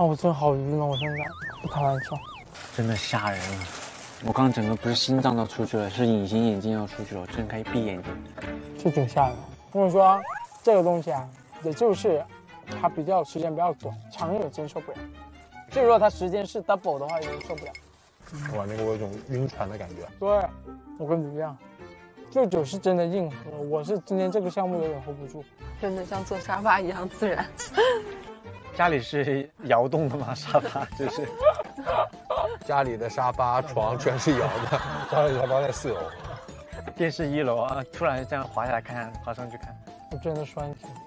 啊，我真的好晕啊！我现在不开玩笑， 真的吓人了。我刚整个不是心脏都出去了，是隐形眼镜要出去了，我睁开闭眼睛， 是挺吓人的。我跟你说，这个东西啊，也就是它时间比较短，长人真受不了。所以说它时间是 double 的话，有人受不了。 哇，那个我有种晕船的感觉。 对，我跟你一样，这酒是真的硬喝，我是今天这个项目有点 hold 不住， 真的像坐沙发一样自然。 家里是摇动的吗？沙发就是。 家里的沙发床全是摇的，家里沙发在4楼， 电视1楼啊，突然这样滑下来看，滑上去看， 我真的酸甜。